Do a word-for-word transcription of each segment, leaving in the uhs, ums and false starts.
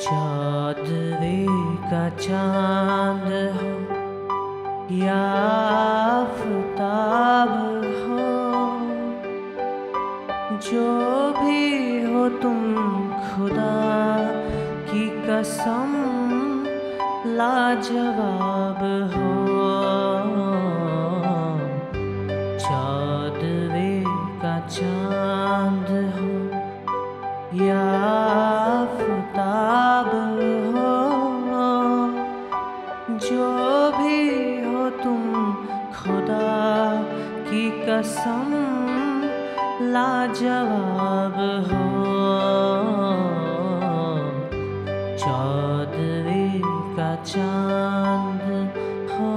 चौदहवें का चांद हो या आफताब हो, जो भी हो तुम खुदा की कसम लाजवाब हो। चौदहवें का चांद हो या आफताब हो, जो भी हो तुम खुदा की कसम लाजवाब हो। चौदहवें का चांद हो।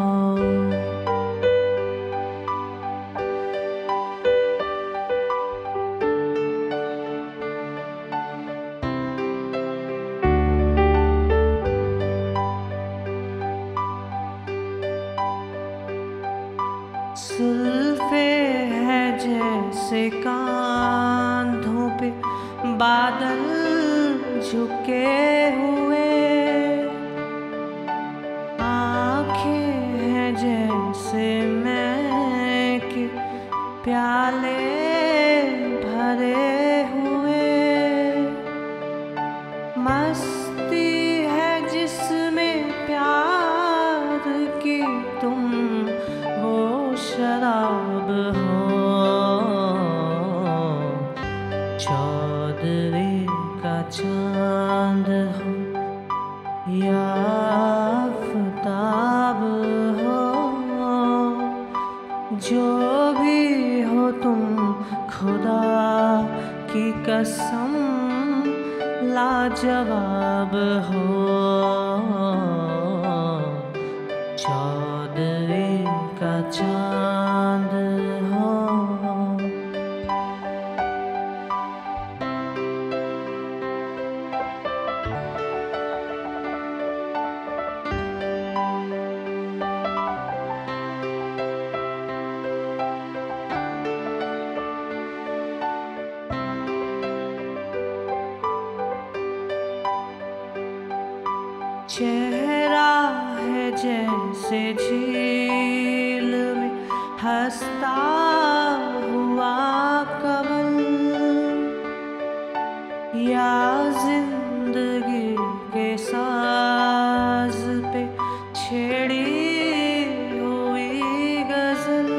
जुल्फे है जैसे कांधों पे बादल झुके हुए, आँखें हैं जैसे मैं के प्याले भरे हुए, मस्ती है जिसमें प्यार की तुम वो शराब हो। चौदहवें का चांद हो या आफताब हो, जो भी हो तुम खुदा की कसम लाजवाब हो। चौदहवें का चांद हो। चेहरा है जैसे झील में हंसता हुआ कमल, या जिंदगी के साज पे छेड़ी हुई गजल।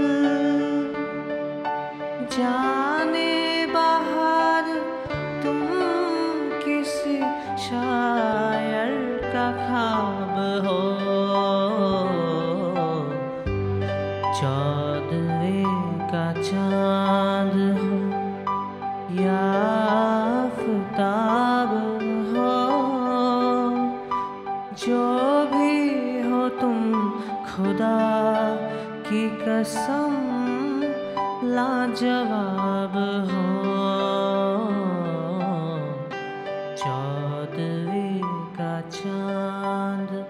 जाने बाहर तुम किसी शायर का ख्वाब हो। चौदहवें का चांद हो या आफताब हो, जो भी हो तुम खुदा की कसम लाजवाब हो। चौदहवें का चांद